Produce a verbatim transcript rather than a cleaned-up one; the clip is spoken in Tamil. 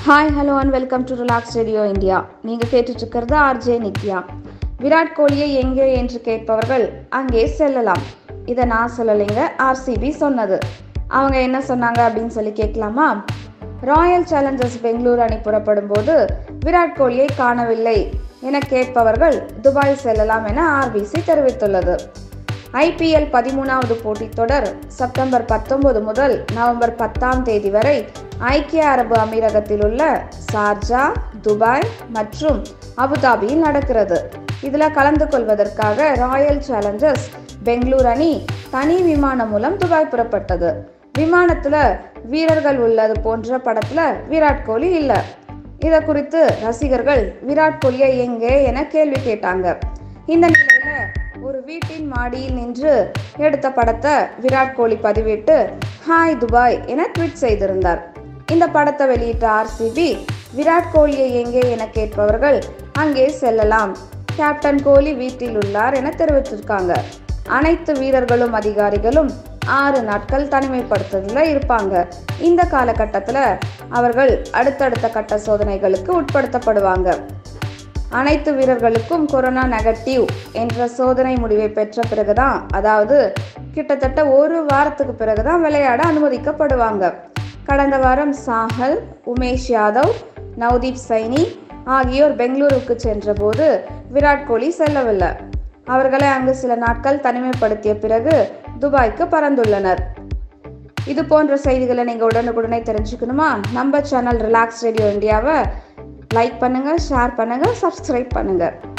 Hi hello and welcome to relax radio India. நீங்கள் கேட்டுட்ருக்கிறது ஆர்ஜே நித்யா. விராட் கோலியை எங்கே என்று கேட்பவர்கள் அங்கே செல்லலாம். இதை நான் சொல்லலைங்க, ஆர்சிபி சொன்னது. அவங்க என்ன சொன்னாங்க அப்படின்னு சொல்லி கேட்கலாமா? ராயல் சேலஞ்சர்ஸ் பெங்களூர் அணி புறப்படும் போது விராட் கோலியை காணவில்லை என கேட்பவர்கள் துபாய் செல்லலாம் என ஆர்பிசி தெரிவித்துள்ளது. ஐபிஎல் பதிமூணாவது போட்டித் தொடர் செப்டம்பர் பத்தொன்பது முதல் நவம்பர் பத்தாம் தேதி வரை ஐக்கிய அரபு அமீரகத்தில் உள்ள சார்ஜா, துபாய் மற்றும் அபுதாபியில் நடக்கிறது. இதில் கலந்து கொள்வதற்காக ராயல் சேலஞ்சர்ஸ் பெங்களூர் அணி தனி விமானம் மூலம் துபாய் புறப்பட்டது. விமானத்தில் வீரர்கள் உள்ளது போன்ற படத்தில் விராட் கோலி இல்லை. இதை குறித்து ரசிகர்கள் விராட் கோலியை எங்கே என கேள்வி கேட்டாங்க. இந்த நிலையில ஒரு வீட்டின் மாடியில் நின்று எடுத்த படத்தை விராட் கோலி பதிவிட்டு ஹாய் துபாய் என ட்வீட் செய்திருந்தார். இந்த படத்தை வெளியிட்ட ஆர்சிபி விராட் கோலியை எங்கே என கேட்பவர்கள் அங்கே செல்லலாம், கேப்டன் கோலி வீட்டில் உள்ளார் என தெரிவித்திருக்காங்க. அனைத்து வீரர்களும் அதிகாரிகளும் ஆறு நாட்கள் தனிமைப்படுத்துதலில் இருப்பாங்க. இந்த காலகட்டத்தில் அவர்கள் அடுத்தடுத்த கட்ட சோதனைகளுக்கு உட்படுத்தப்படுவாங்க. அனைத்து வீரர்களுக்கும் கொரோனா நெகட்டிவ் என்ற சோதனை முடிவை பெற்ற பிறகுதான், அதாவது கிட்டத்தட்ட ஒரு வாரத்துக்கு பிறகுதான் விளையாட அனுமதிக்கப்படுவாங்க. கடந்த வாரம் சாஹல், உமேஷ் யாதவ், நவ்தீப் சைனி ஆகியோர் பெங்களூருக்கு சென்ற போது விராட் கோலி செல்லவில்லை. அவர்களை அங்கு சில நாட்கள் தனிமைப்படுத்திய பிறகு துபாய்க்கு பறந்துள்ளனர். இது போன்ற செய்திகளை நீங்கள் உடனுக்குடனே தெரிஞ்சுக்கணுமா? நம்ம சேனல் ரிலாக்ஸ் ரேடியோ இந்தியாவை லைக் பண்ணுங்கள், ஷேர் பண்ணுங்கள், சப்ஸ்கிரைப் பண்ணுங்கள்.